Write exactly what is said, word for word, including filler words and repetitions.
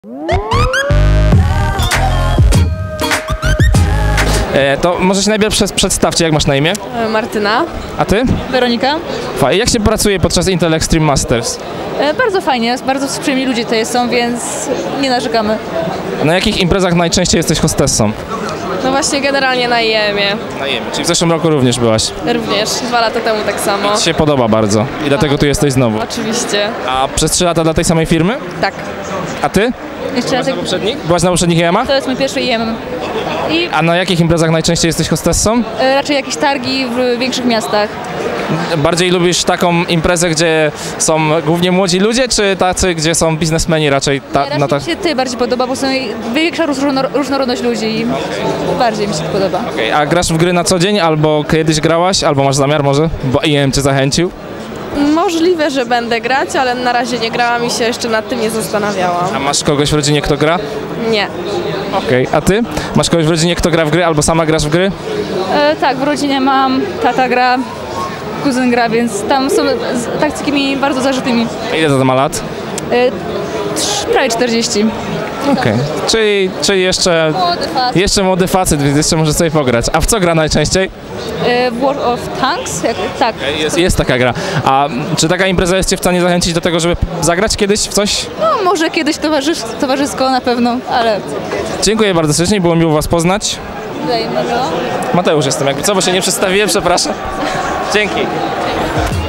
E, to może się najpierw przedstawcie, jak masz na imię? Martyna. A ty? Weronika. Fajnie. Jak się pracuje podczas Intel Extreme Masters? E, bardzo fajnie, bardzo przyjemni ludzie tutaj są, więc nie narzekamy. A na jakich imprezach najczęściej jesteś hostessą? No właśnie generalnie na I E M-ie. Na I E M ie, czyli w zeszłym roku również byłaś. Również, dwa lata temu tak samo. Ci się podoba bardzo i dlatego tu jesteś znowu. Oczywiście. A przez trzy lata dla tej samej firmy? Tak. A ty? Jeszcze raz, Na poprzednich? Byłaś na poprzednich I E M-ach? to jest mój pierwszy I E M. I A na jakich imprezach najczęściej jesteś hostessą? e, raczej jakieś targi w większych miastach. Bardziej lubisz taką imprezę, gdzie są głównie młodzi ludzie, czy tacy, gdzie są biznesmeni raczej? Ta, Raczej na ta... mi się ty bardziej podoba, bo są większa różno, różnorodność ludzi i bardziej mi się to podoba. Okay. A grasz w gry na co dzień, albo kiedyś grałaś, albo masz zamiar może, bo I E M cię zachęcił? Możliwe, że będę grać, ale na razie nie grałam i się jeszcze nad tym nie zastanawiałam. A masz kogoś w rodzinie, kto gra? Nie. Okej, okay. A ty? Masz kogoś w rodzinie, kto gra w gry, albo sama grasz w gry? E, tak, w rodzinie mam, tata gra, kuzyn gra, więc tam są z, tak takimi bardzo zażytymi. A ile to ma lat? E, trz, prawie czterdzieści. Okej, okay. czyli, czyli jeszcze, Młody facet. jeszcze młody facet, więc jeszcze może sobie pograć. A w co gra najczęściej? E, World of Tanks? Jak, tak. Jest, jest taka gra. A czy taka impreza jest cię w stanie zachęcić do tego, żeby zagrać kiedyś w coś? No może kiedyś towarzys towarzysko na pewno, ale Dziękuję bardzo serdecznie, było miło was poznać. wzajemnego. Mateusz jestem, jakby co, bo się nie przedstawiłem, przepraszam. Dzięki.